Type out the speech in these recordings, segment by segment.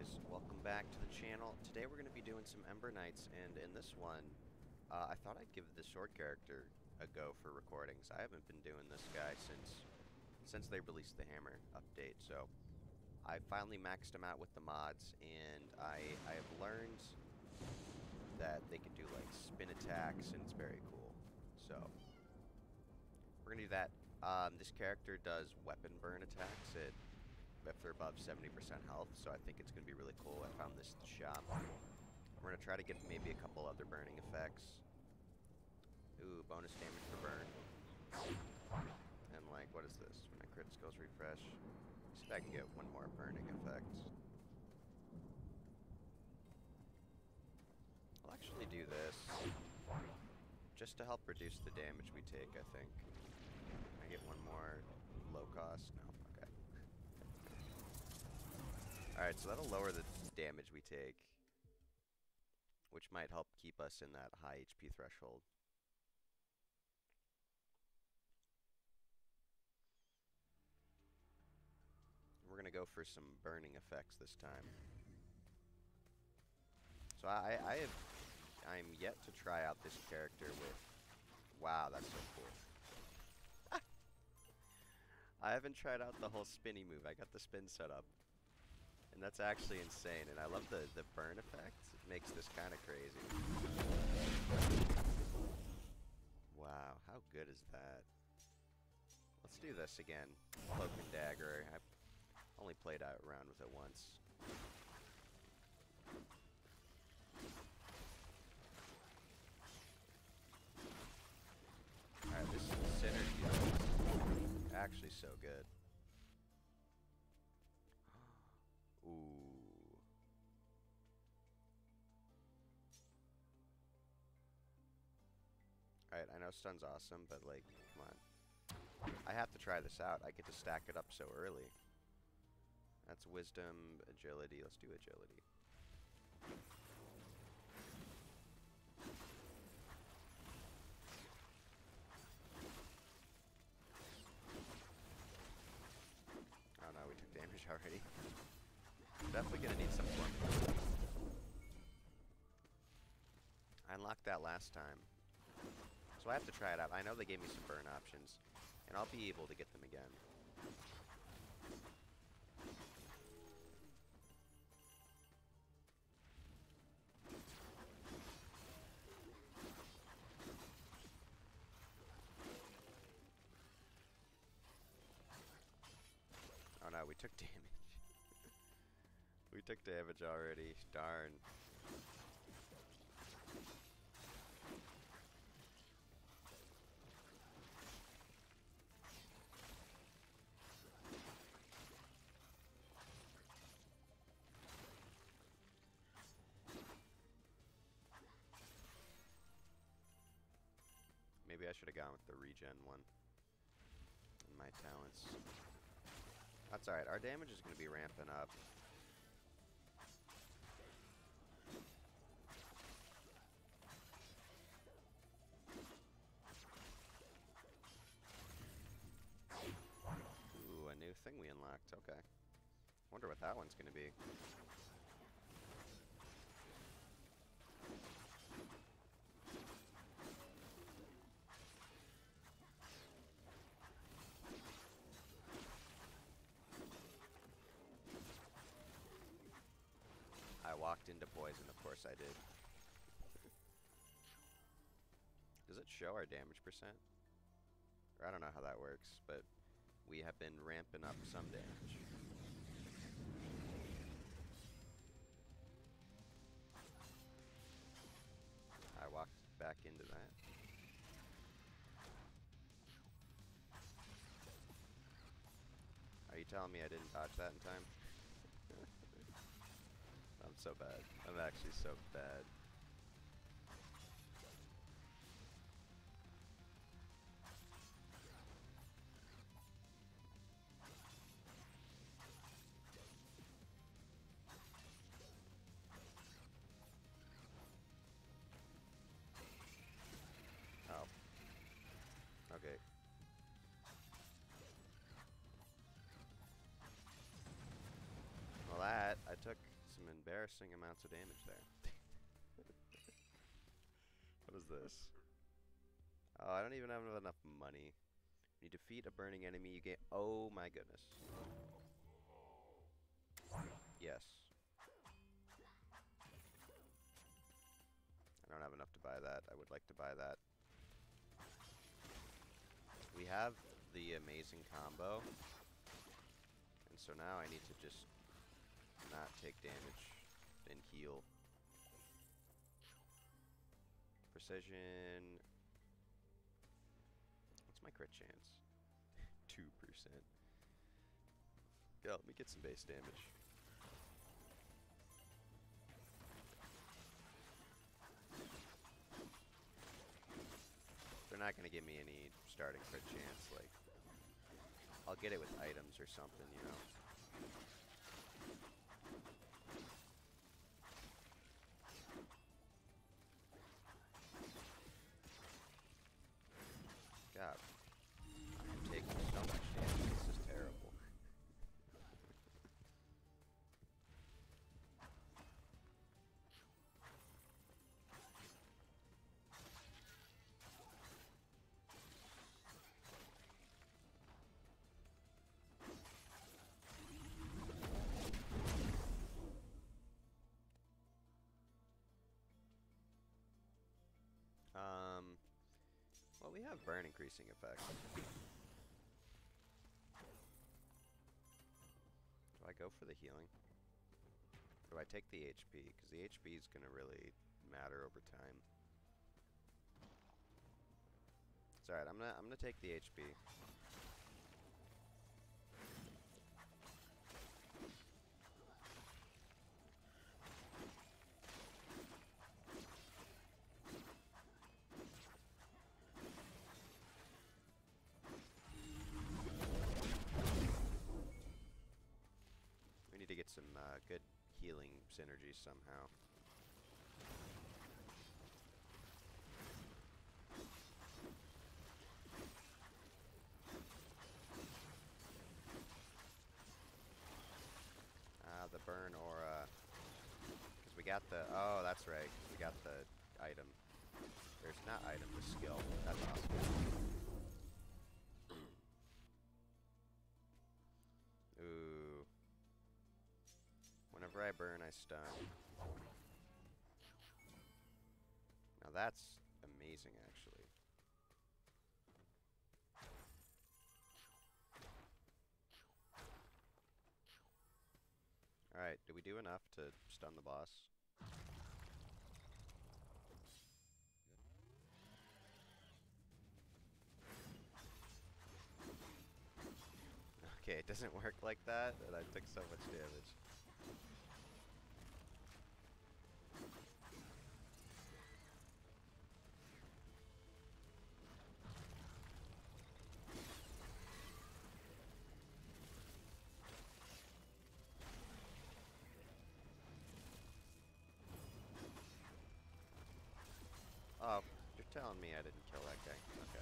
guys, welcome back to the channel. Today we're going to be doing some Ember Knights, and in this one, I thought I'd give the sword character a go for recordings. I haven't been doing this guy since they released the hammer update, so I finally maxed him out with the mods, and I have learned that they can do like spin attacks, and it's very cool. So we're going to do that. This character does weapon burn attacks if they're above 70% health, so I think it's going to be really cool. I found this at the shop. We're going to try to get maybe a couple other burning effects. Ooh, bonus damage for burn. And like, what is this? When I crit skills refresh. See if I can get one more burning effect. I'll actually do this just to help reduce the damage we take, I think. Can I get one more low cost? No, okay. Alright, so that'll lower the damage we take, which might help keep us in that high HP threshold. We're gonna go for some burning effects this time. So I'm yet to try out this character with... Wow, that's so cool. I haven't tried out the whole spinny move. I got the spin set up. And that's actually insane, and I love the burn effect. It makes this kind of crazy. Wow, how good is that? Let's do this again. Cloak and dagger. I've only played around with it once. Alright, this synergy is actually so good. Ooh. Alright, I know stun's awesome, but like, come on. I have to try this out. I get to stack it up so early. That's wisdom, agility. Let's do agility. Oh no, we took damage already. Definitely gonna need some form. I unlocked that last time, so I have to try it out. I know they gave me some burn options, and I'll be able to get them again. Oh no, we took damage. We took damage already. Darn. Maybe I should have gone with the regen one in my talents. That's alright. Our damage is going to be ramping up. Ooh, a new thing we unlocked. Okay. Wonder what that one's going to be. I walked into poison, of course I did. Does it show our damage percent? Or I don't know how that works, but we have been ramping up some damage. I walked back into that. Are you telling me I didn't dodge that in time? I'm so bad. I'm actually so bad. Oh. Okay. Well, I took some embarrassing amounts of damage there. What is this? Oh, I don't even have enough money. When you defeat a burning enemy, you get... Oh my goodness. Yes. I don't have enough to buy that. I would like to buy that. We have the amazing combo. And so now I need to just not take damage and heal. Precision. What's my crit chance? 2%. Yeah, let me get some base damage. They're not going to give me any starting crit chance, like, I'll get it with items or something, you know. God, I'm taking so much damage, this is terrible. Well, we have burn increasing effect. Do I go for the healing? Or do I take the HP? Because the HP is going to really matter over time. It's alright, I'm gonna take the HP. To get some good healing synergy somehow. The burn aura. Because we got the... Oh, that's right. We got the item. There's not item, the skill. That's awesome. Ooh. Whenever I burn, I stun. Now that's amazing, actually. Alright, did we do enough to stun the boss? Okay, it doesn't work like that, and I took so much damage. Oh, you're telling me I didn't kill that guy. Okay.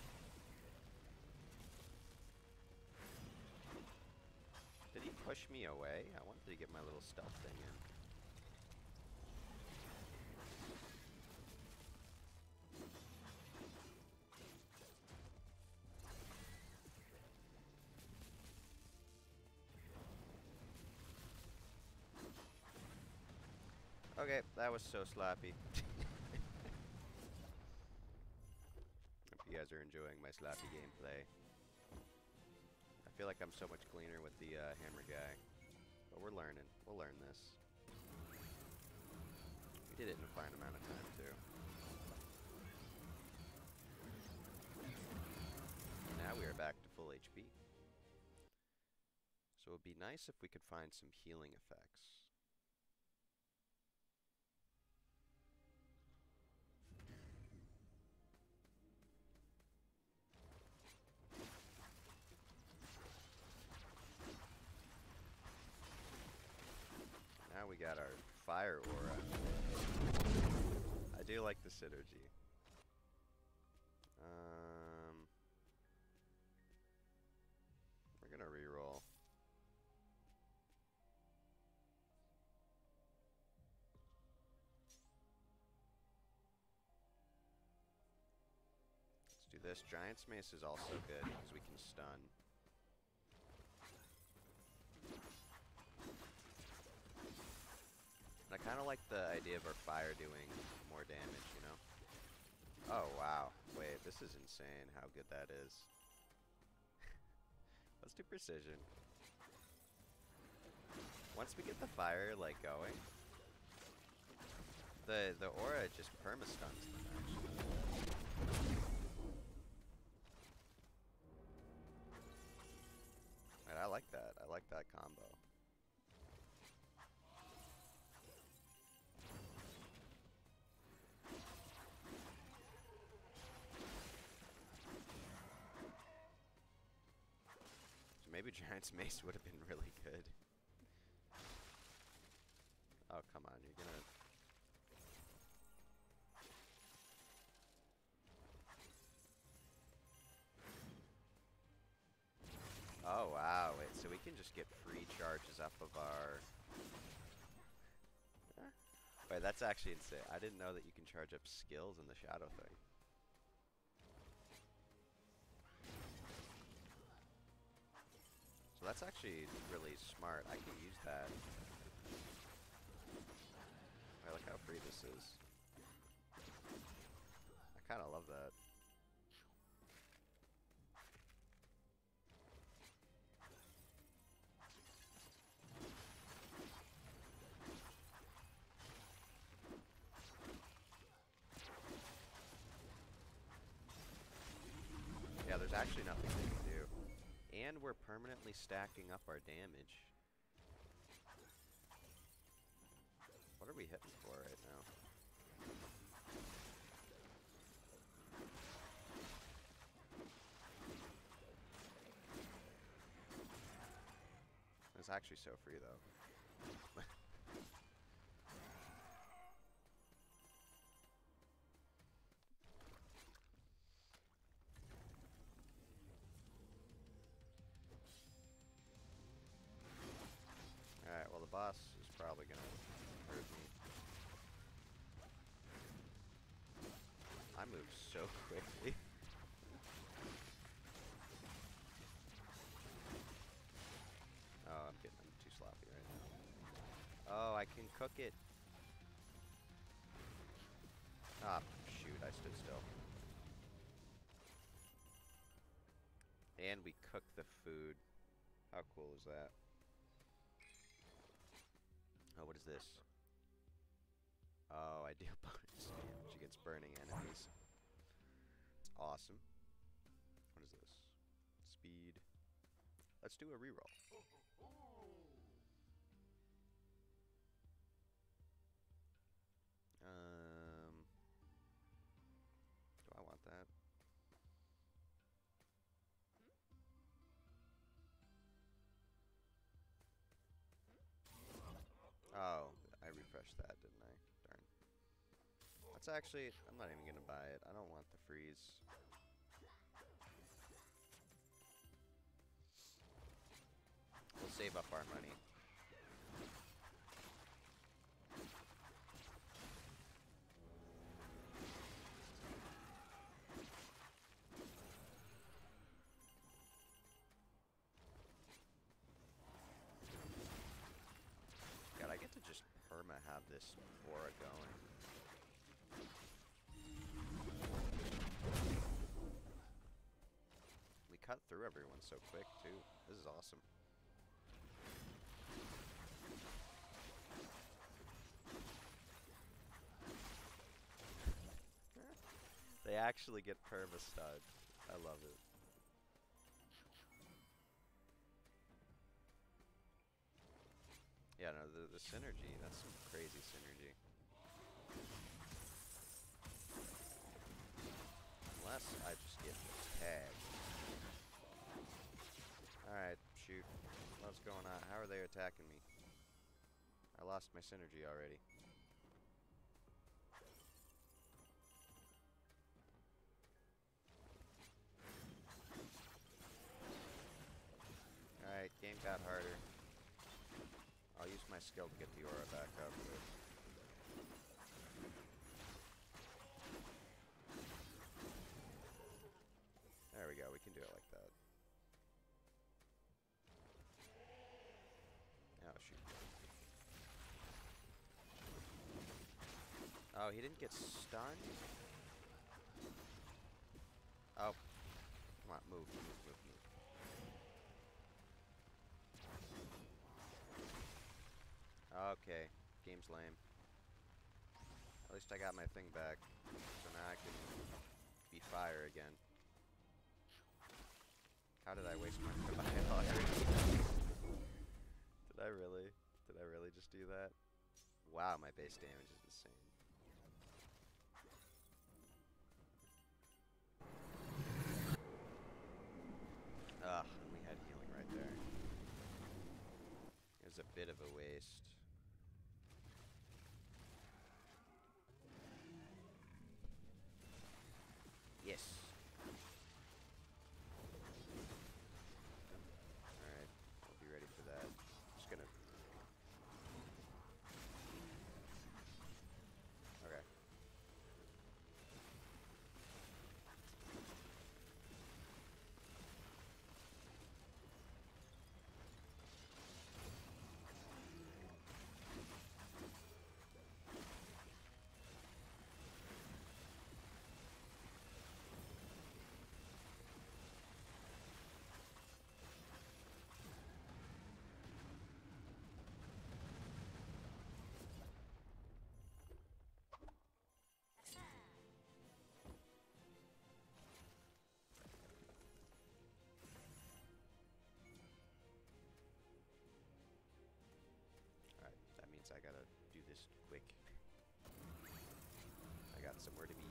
Did he push me away? I wanted to get my little stealth thing in. Okay, that was so sloppy. Hope you guys are enjoying my sloppy gameplay. I feel like I'm so much cleaner with the hammer guy. But we're learning. We'll learn this. We did it in a fine amount of time, too. Now we are back to full HP. So it would be nice if we could find some healing effects. Now we got our fire aura. I do like the synergy. We're gonna reroll. Do this. Giant's Mace is also good because we can stun. And I kind of like the idea of our fire doing more damage, you know? Oh, wow. Wait, this is insane how good that is. Let's do precision. Once we get the fire, like, going, the aura just perma-stuns them, actually. And I like that. I like that combo. So maybe Giant's Mace would have been really good. Oh, come on. You're gonna... Oh, wow. Wait, so we can just get free charges up of our... Huh? Wait, that's actually insane. I didn't know that you can charge up skills in the shadow thing. So that's actually really smart. I can use that. Wait, look how free this is. I kind of love that. Yeah, there's actually nothing we can do. And we're permanently stacking up our damage. What are we hitting for right now? It's actually so free, though. Alright, well, the boss is probably gonna hurt me. I move so quickly. Oh, I'm too sloppy right now. Oh, I can cook it. Ah, shoot, I stood still. And we cook the food. How cool is that? Oh, what is this? Oh, I deal bonus damage against burning enemies. It's awesome. What is this? Speed. Let's do a reroll. Do I want that? Oh, I refreshed that, didn't I? Darn. That's actually... I'm not even gonna buy it. I don't want the freeze. We'll save up our money. God, I get to just perma have this aura going. We cut through everyone so quick, too. This is awesome. They actually get perma-stunned. I love it. Yeah, no, the synergy, that's some crazy synergy. Unless I just get tagged. Alright, shoot. What's going on? How are they attacking me? I lost my synergy already. Alright, game got harder. I'll use my skill to get the aura back up. Oh, he didn't get stunned? Oh. Come on, move, move, move, move. Okay. Game's lame. At least I got my thing back. So now I can be fire again. How did I waste my goodbye already? Did I really? Did I really just do that? Wow, my base damage is insane. Ugh, and we had healing right there. It was a bit of a waste. Yes. Alright, I'll be ready for that. Just gonna... Okay. Alright, that means I gotta do this quick. I got somewhere to be.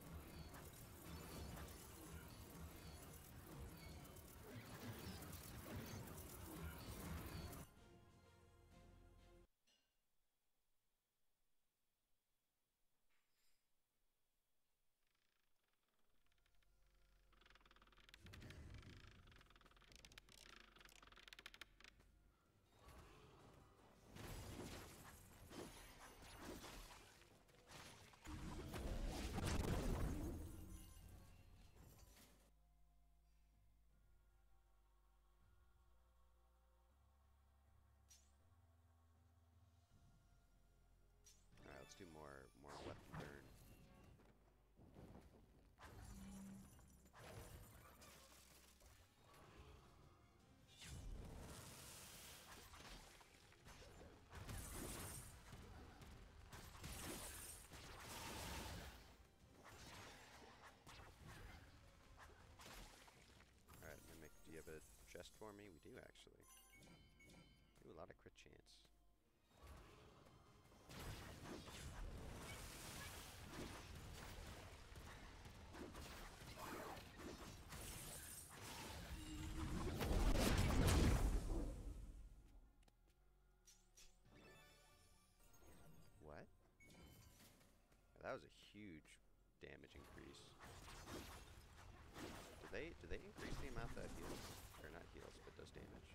Alright, let's do more weapon burn. Alright, Mimic, do you have a chest for me? We do, actually. Ooh, a lot of crit chance. What? That was a huge damage increase. Do they increase the amount that heals? Or not heals, but does damage?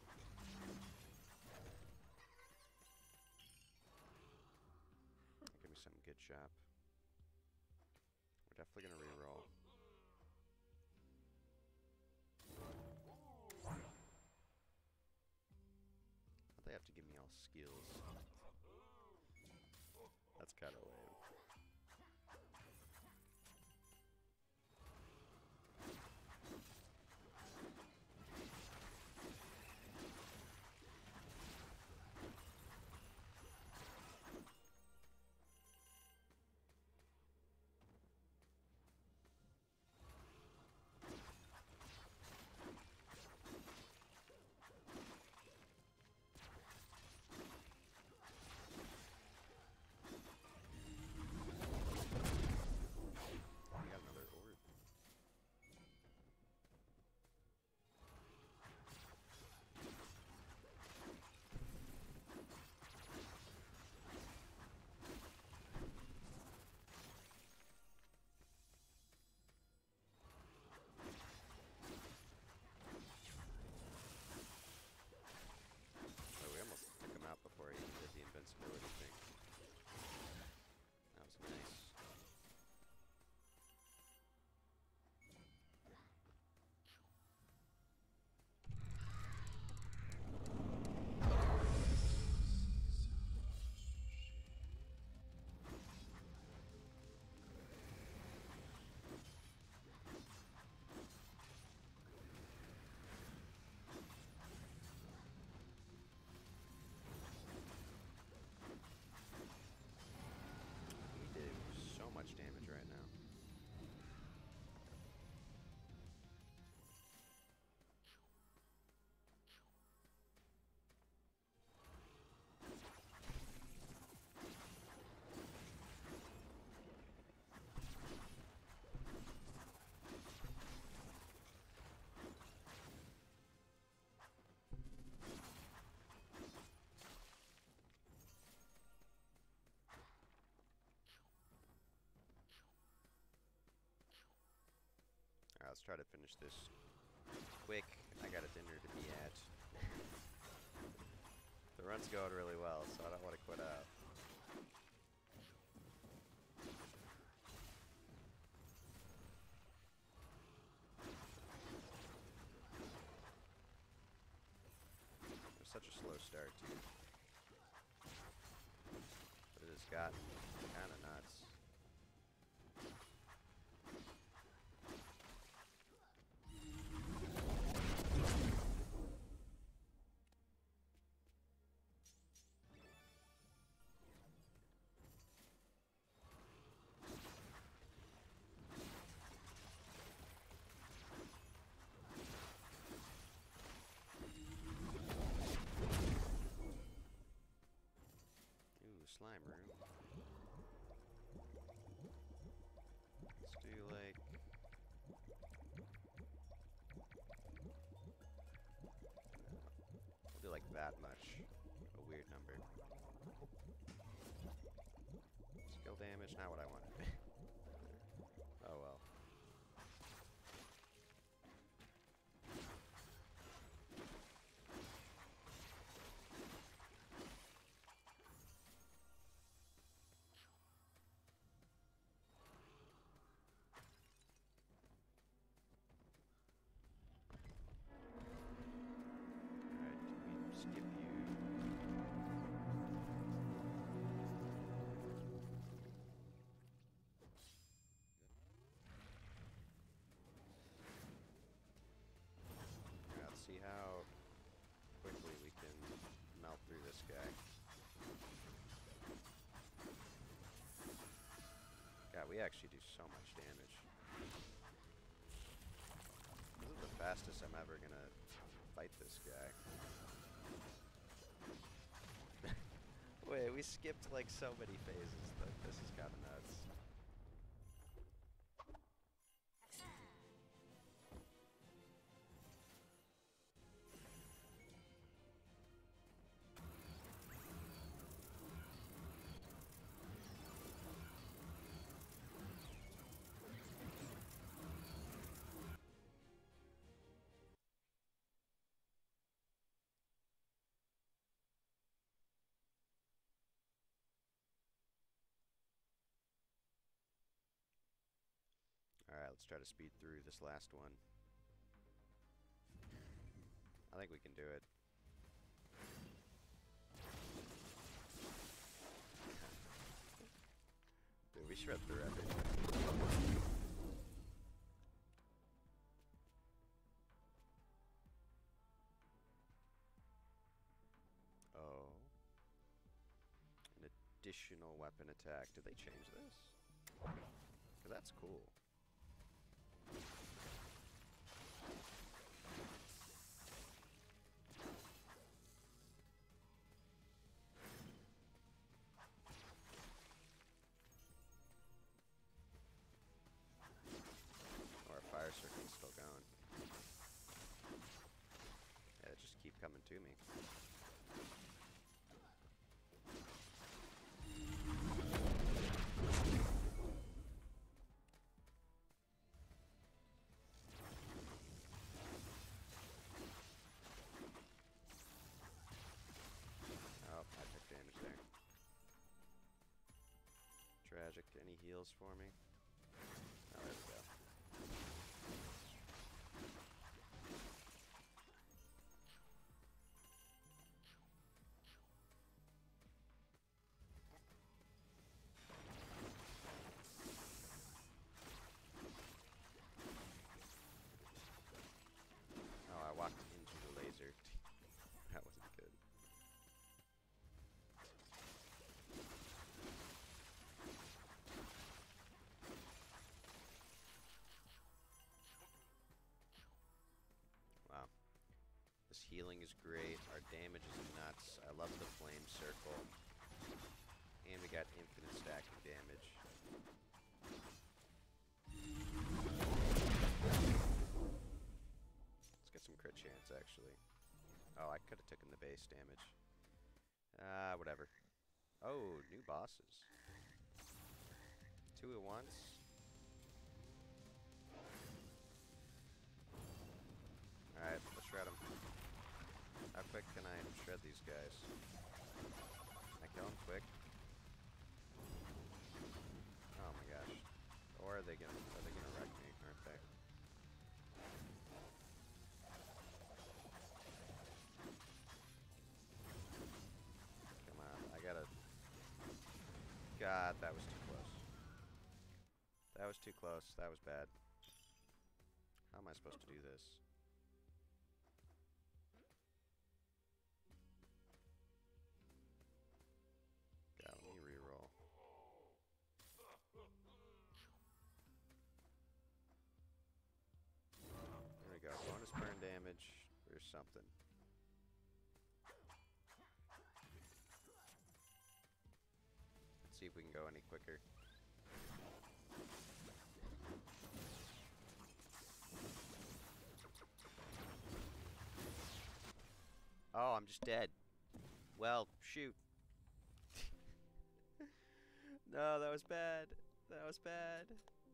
Give me some good shop. We're definitely gonna reroll. They have to give me all skills. That's kind of lame. let's try to finish this quick. I got a dinner to be at. The run's going really well, so I don't want to quit out. It was such a slow start, too. But it has gotten kind of nuts. Slime room. Let's do like... we'll do like that much. A weird number. Skill damage, not what I wanted. Oh well. Skip you. Alright, let's see how quickly we can melt through this guy. God, we actually do so much damage. This is the fastest I'm ever gonna fight this guy. Wait, we skipped like so many phases. This is kind of nuts. Alright, let's try to speed through this last one. I think we can do it. Dude, we shred through everything. Oh. An additional weapon attack. Did they change this? Because that's cool. Fire circle's still going. Yeah, just keep coming to me. Oh, I took damage there. Tragic. Any heals for me? Oh, there we go. That wasn't good. Wow. This healing is great. Our damage is nuts. I love the flame circle. And we got infinite stacking damage. Let's get some crit chance, actually. Oh, I could have taken the base damage. Whatever. Oh, new bosses. 2 at once. quick can I shred these guys? Can I kill them quick? Oh my gosh. Or are they gonna wreck me, aren't they? Come on, I gotta... God, that was too close. That was too close. That was bad. How am I supposed to do this? God, let me reroll. There we go. Bonus burn damage. There's something. Let's see if we can go any quicker. Oh, I'm just dead. Well, shoot. No, that was bad. That was bad.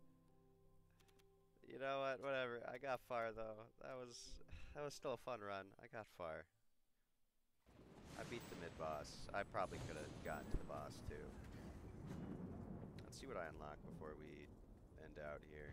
You know what? Whatever. I got far though. That was still a fun run. I got far. I beat the mid-boss. I probably could have gotten to the boss too. Let's see what I unlock before we end out here.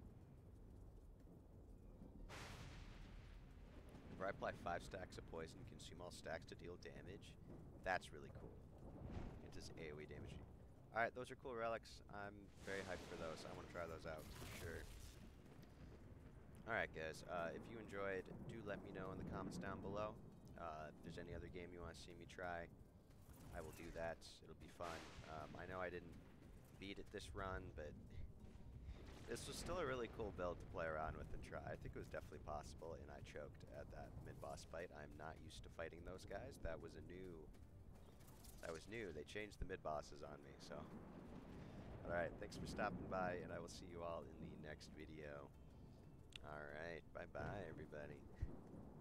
Where I apply 5 stacks of poison, consume all stacks to deal damage. That's really cool. It does AoE damage. Alright, those are cool relics. I'm very hyped for those. I want to try those out for sure. Alright guys, if you enjoyed, do let me know in the comments down below. If there's any other game you want to see me try, I will do that. It'll be fun. I know I didn't beat it this run, but this was still a really cool build to play around with and try. I think it was definitely possible, and I choked at that mid-boss fight. I'm not used to fighting those guys. That was new. They changed the mid-bosses on me, so. Alright, thanks for stopping by, and I will see you all in the next video. Alright, bye-bye, everybody.